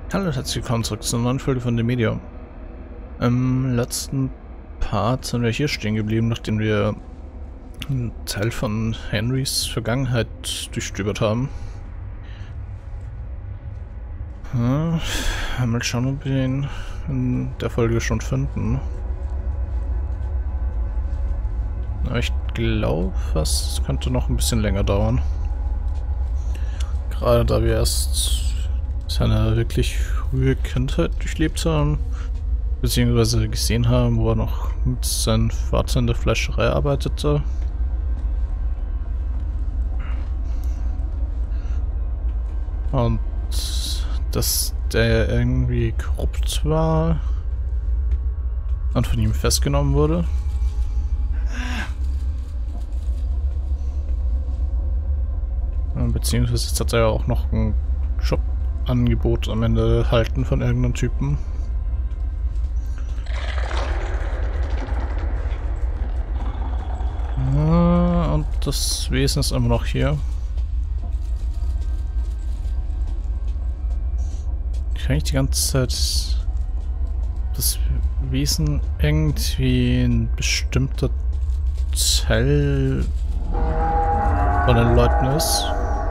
Hallo und herzlich willkommen zurück zur neuen Folge von dem Medium. Im letzten Part sind wir hier stehen geblieben, nachdem wir einen Teil von Henrys Vergangenheit durchstöbert haben. Mal schauen, ob wir ihn in der Folge schon finden. Aber ich glaube, es könnte noch ein bisschen länger dauern. Gerade da wir erst seine wirklich frühe Kindheit durchlebt haben, beziehungsweise gesehen haben, wo er noch mit seinem Vater in der Fleischerei arbeitete. Und dass der irgendwie korrupt war und von ihm festgenommen wurde. Beziehungsweise jetzt hat er ja auch noch ein Jobangebot am Ende erhalten von irgendeinem Typen. Und das Wesen ist immer noch hier. Kann ich die ganze Zeit das Wesen irgendwie ein bestimmter Teil von den Leuten ist?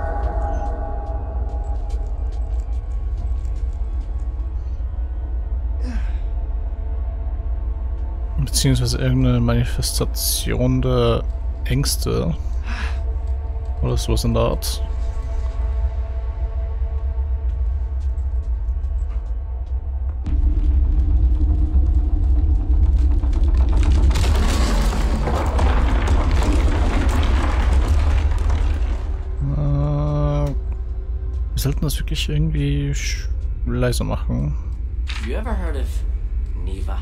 Beziehungsweise irgendeine Manifestation der Ängste oder sowas in der Art. Wir sollten das wirklich irgendwie leiser machen. You ever heard of Neva?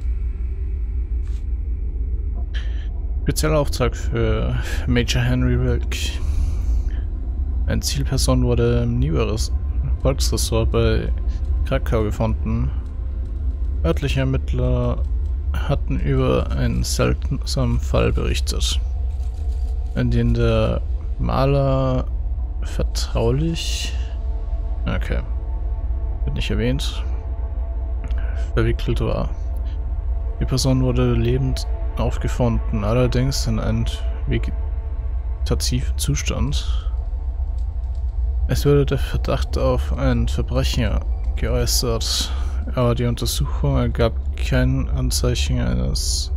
Spezieller Auftrag für Major Henry Wilk. Eine Zielperson wurde im Niveres Volksressort bei Krakau gefunden. Örtliche Ermittler hatten über einen seltsamen Fall berichtet, in dem der Maler vertraulich, okay, wird nicht erwähnt, verwickelt war. Die Person wurde lebend aufgefunden, allerdings in einem vegetativen Zustand. Es wurde der Verdacht auf ein Verbrechen geäußert, aber die Untersuchung ergab kein Anzeichen eines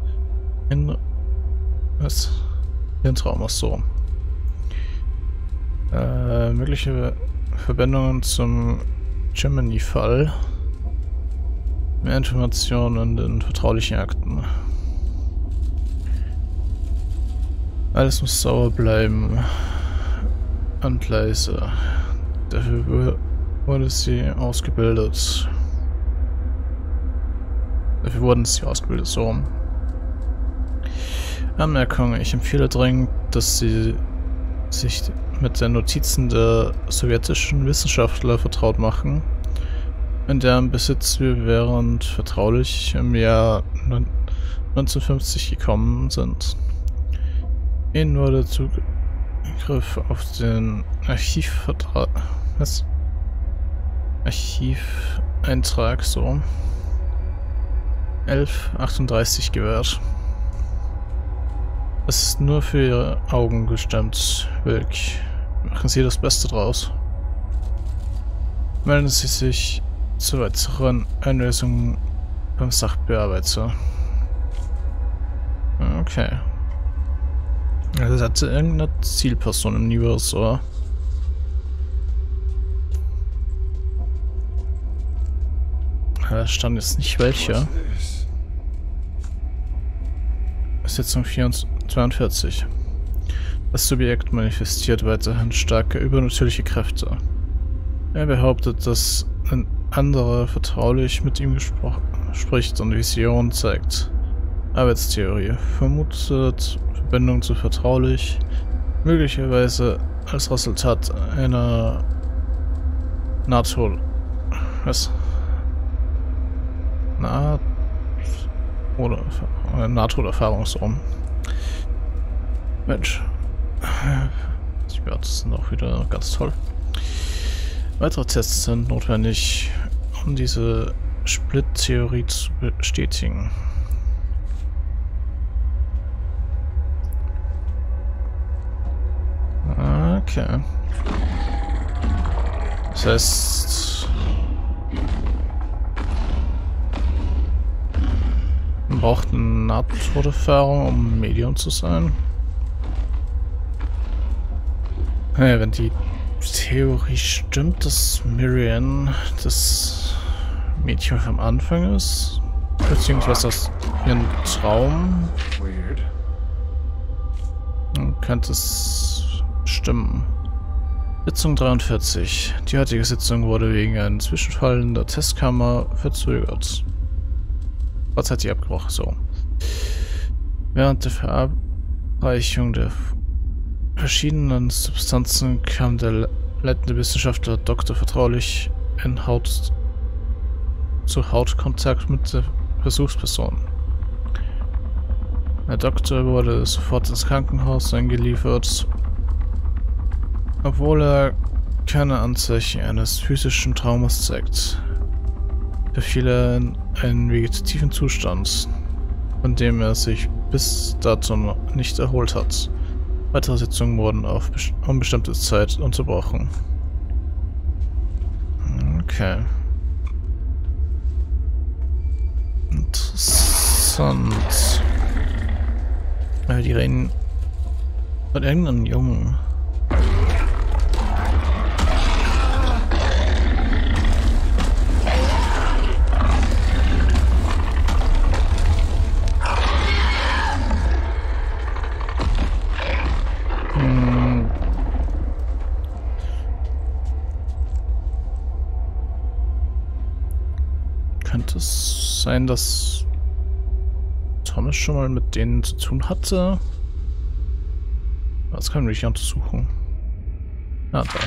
Hirntraumas. So. Mögliche Verbindungen zum Gemini-Fall. Mehr Informationen in den vertraulichen Akten. Alles muss sauber bleiben und leise. Dafür wurde sie ausgebildet. Dafür wurden sie ausgebildet, so. Anmerkung: Ich empfehle dringend, dass Sie sich mit den Notizen der sowjetischen Wissenschaftler vertraut machen, in deren Besitz wir während vertraulich im Jahr 1950 gekommen sind. Ihnen wurde Zugriff auf den Archiveintrag so 1138 gewährt. Es ist nur für Ihre Augen gestimmt, Wilk. Machen Sie das Beste draus. Melden Sie sich zu weiteren Einlösungen beim Sachbearbeiter. Okay. Also es hatte irgendeine Zielperson im Universum. Da stand jetzt nicht welche. Sitzung 42. Das Subjekt manifestiert weiterhin starke übernatürliche Kräfte. Er behauptet, dass ein anderer vertraulich mit ihm spricht und Visionen zeigt. Arbeitstheorie. Vermutet Verbindung zu vertraulich, möglicherweise als Resultat einer Nahtoderfahrung so. Mensch. Die Werte sind auch wieder ganz toll. Weitere Tests sind notwendig, um diese Split-Theorie zu bestätigen. Okay. Das heißt, man braucht eine Nahtoderfahrung, um Medium zu sein. Naja, wenn die Theorie stimmt, dass Miriam das Mädchen vom Anfang ist, beziehungsweise aus ihrem Traum, dann könnte es stimmen. Sitzung 43. Die heutige Sitzung wurde wegen einem Zwischenfall in der Testkammer verzögert. Vorzeitig abgebrochen, so. Während der Verabreichung der verschiedenen Substanzen kam der leitende Wissenschaftler Dr. vertraulich in Hautkontakt mit der Versuchsperson. Der Doktor wurde sofort ins Krankenhaus eingeliefert, obwohl er keine Anzeichen eines physischen Traumas zeigt. Verfiel er in einen vegetativen Zustand, von dem er sich bis dato noch nicht erholt hat. Weitere Sitzungen wurden auf unbestimmte Zeit unterbrochen. Okay. Interessant. Ja, die reden von irgendeinem Jungen. Könnte es sein, dass Thomas schon mal mit denen zu tun hatte? Das können wir nicht untersuchen. Ah, da.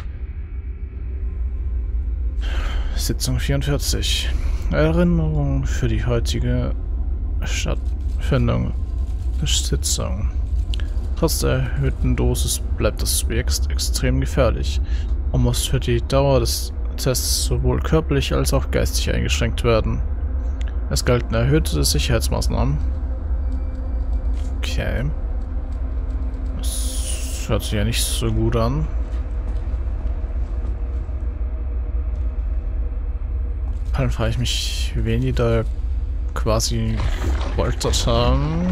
Sitzung 44. Erinnerung für die heutige Stattfindung der Sitzung. Trotz der erhöhten Dosis bleibt das Subjekt extrem gefährlich und muss für die Dauer des Tests sowohl körperlich als auch geistig eingeschränkt werden. Es galten erhöhte Sicherheitsmaßnahmen. Okay. Das hört sich ja nicht so gut an. Dann frage ich mich, wen die da quasi gefoltert haben.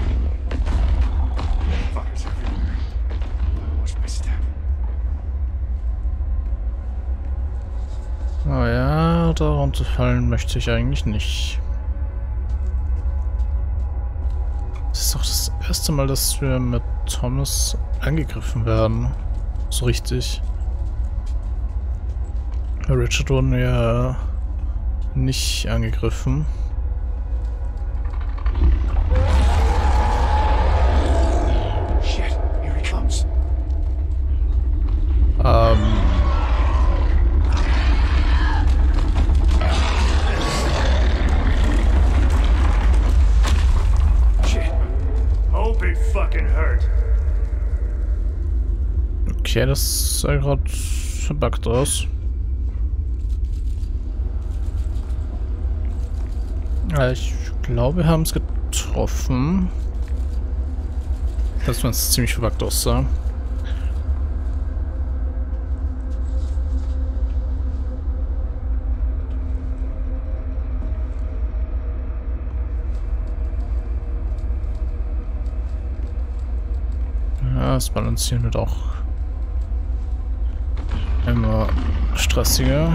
Oh ja, darunter fallen möchte ich eigentlich nicht. Das ist doch das erste Mal, dass wir mit Thomas angegriffen werden. So richtig. Bei Richard wurden wir ja nicht angegriffen. Shit, here he comes. Okay, das sah gerade verbuggt aus. Ja, ich glaube, wir haben es getroffen. Das war ziemlich verbuggt aussah. Ja, das Balancieren wird auch immer stressiger.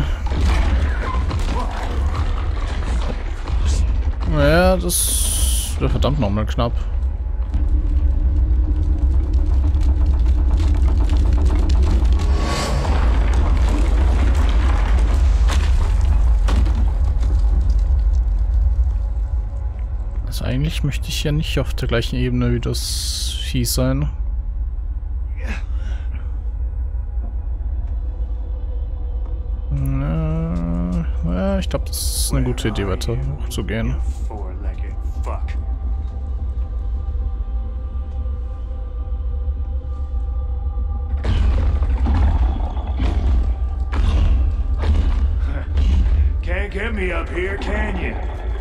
Ja, das wäre verdammt nochmal knapp. Also eigentlich möchte ich ja nicht auf der gleichen Ebene wie das Vieh sein. Ja, ich glaube, das ist eine gute Idee, weiter hochzugehen. Can't can't get me up here, can you?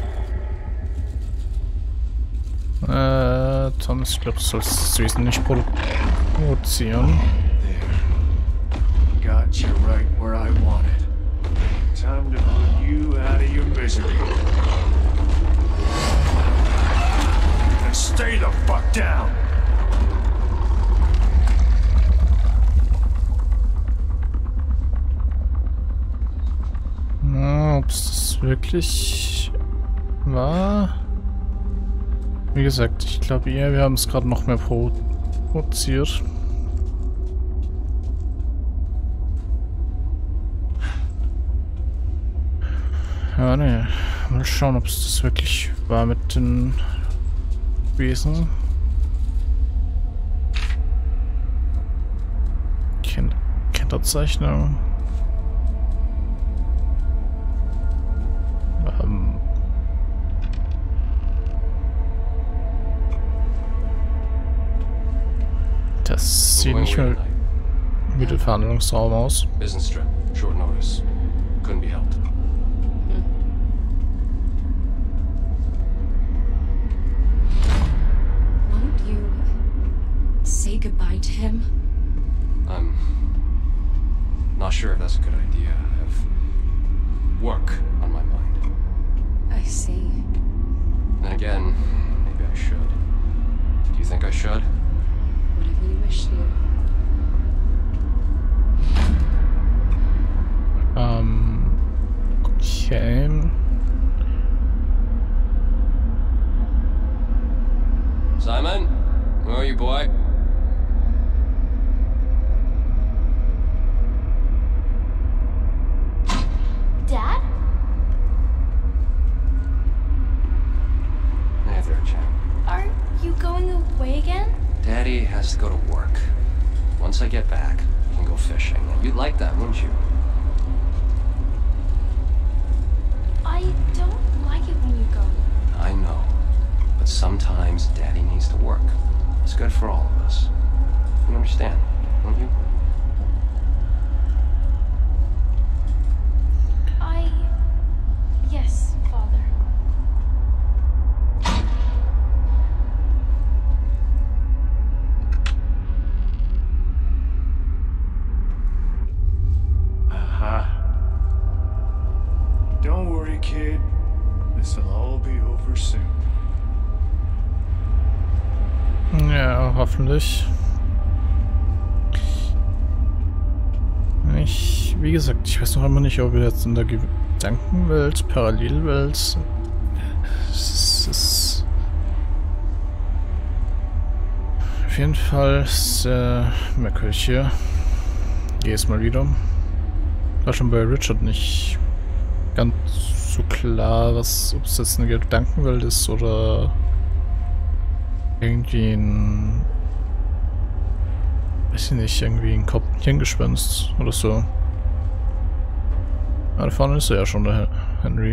Thomas, ich glaube, du sollst das Wesen nicht provozieren. There. Got you right where I wanted. Time to put you out of your misery. And stay the fuck down! Na, ob es das wirklich war? Wie gesagt, ich glaube eher, wir haben es gerade noch mehr provoziert. Ja, ne. Mal schauen, ob es das wirklich war mit den Wesen. Kinderzeichnung. Das sieht nicht mehr wie der Verhandlungsraum aus. Business trip. Short notice. Couldn't be helped. Won't you say goodbye to him? I'm not sure if that's a good idea. I have work on my mind. I see. Then again, maybe I should. Do you think I should? Whatever you wish, dear. Okay. Simon? Where are you, boy? Dad? Hey there, champ. Are you going away again? Daddy has to go to work. Once I get back, we can go fishing. You'd like that, wouldn't you? I don't like it when you go. I know. But sometimes Daddy needs to work. It's good for all of us. You understand, don't you? Yes, Father. Don't worry, kid. This'll all be over soon. Ja, hoffentlich. Wie gesagt, ich weiß noch immer nicht, ob wir jetzt in der Gedankenwelt, Parallelwelt. Es ist auf jeden Fall sehr merkwürdig hier. Jedes Mal wieder. War schon bei Richard nicht ganz so klar, ob es jetzt eine Gedankenwelt ist oder irgendwie ein, weiß ich nicht, irgendwie ein Hirngespenst oder so. Ah, da vorne ist er ja schon, der Henry.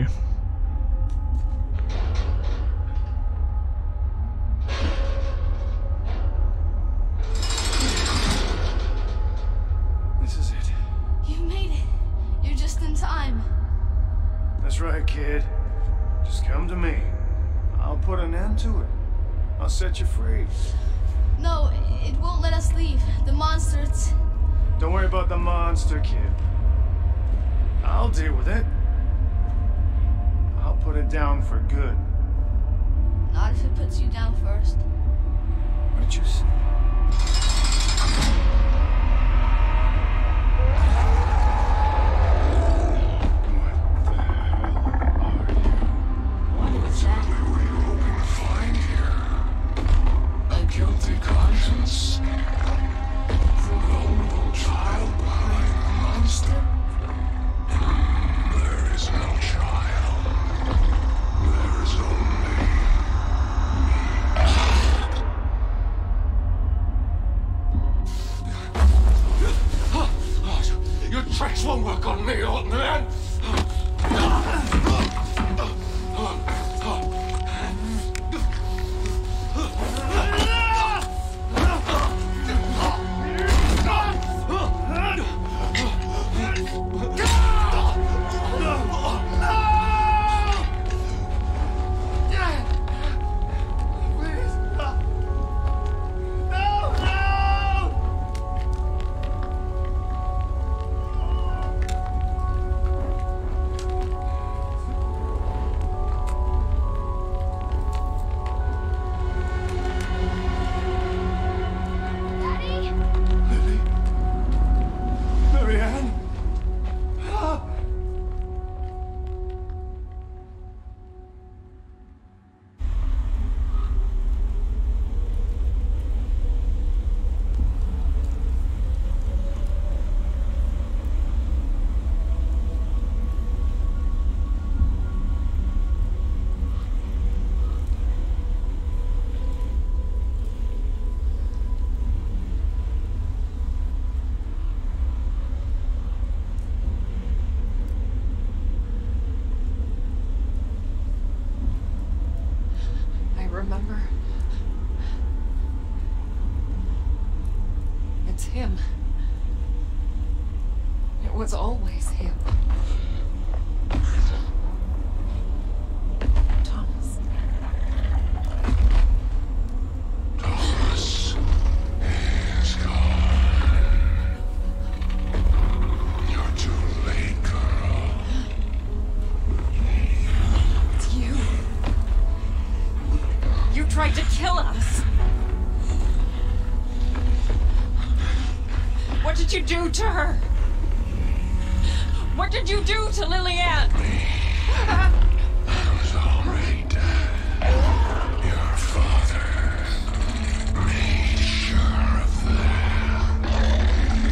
This is it. You made it. You're just in time. That's right, kid. Just come to me. I'll put an end to it. I'll set you free. No, it won't let us leave. The monster, it's... Don't worry about the monster, kid. I'll deal with it. I'll put it down for good. Not if it puts you down first. What did you say? What is that? Your tricks won't work on me, old man! was always him. Thomas. Thomas is gone. You're too late, girl. It's you. You tried to kill us. What did you do to her? What did you do to Lillian? I was already dead. Your father made sure of that.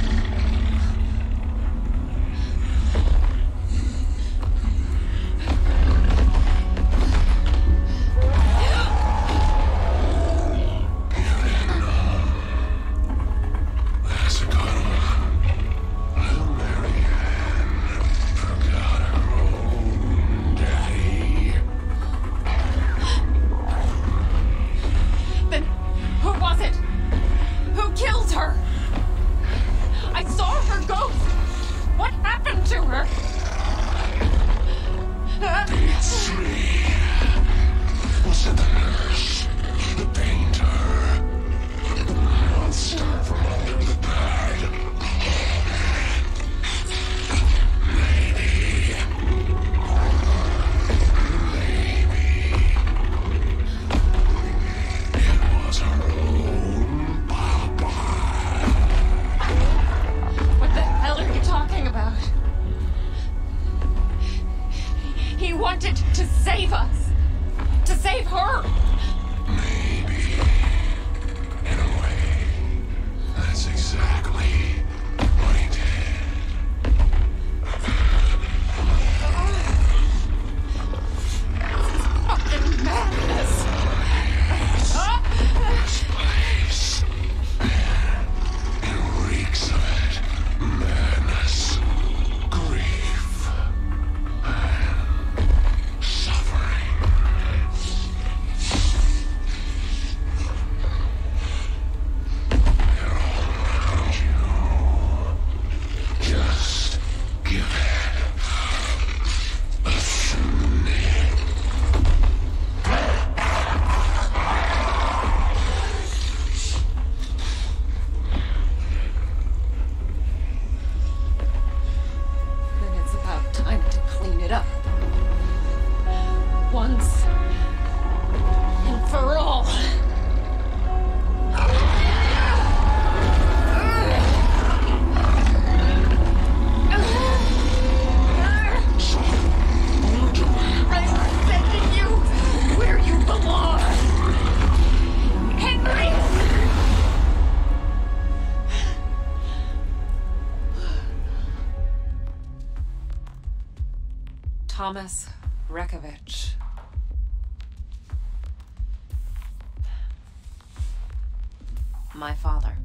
You didn't know. That's a good one. Little Marianne forgot her own daddy. Then who was it? Who killed her? I saw her ghost. What happened to her? It's three. Was it the nurse? The painter? The monster from under the bed? Maybe. It was her own papa. What the hell are you talking about? He wanted to save us. To save her. Maybe. In a way, that's exactly what he did. Fucking madness. This place. It reeks of it. Madness. Grief. And suffering. They're all around you. Just give it a sniff. Then it's about time to clean it up. Once and for all. I'm sending you where you belong. Henry! Thomas Rekovich. My father.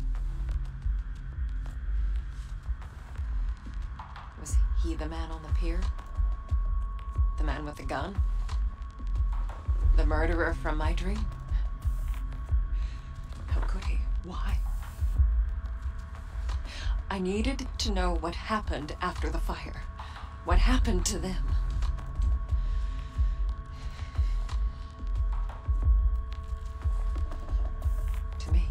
Was he the man on the pier? The man with the gun? The murderer from my dream? How could he? Why? I needed to know what happened after the fire. What happened to them? To me.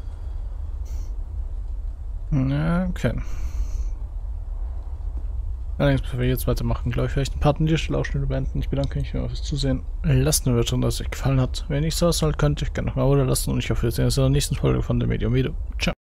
Okay. Allerdings, bevor wir jetzt weitermachen, glaube ich, vielleicht ein paar an dieser Stelle auch schnell beenden. Ich bedanke mich fürs Zusehen. Lasst eine Bewertung, dass es euch gefallen hat. Wenn nicht so ist, könnt ihr euch gerne noch mal oder lassen und ich hoffe, wir sehen uns in der nächsten Folge von der Medium Video. Ciao.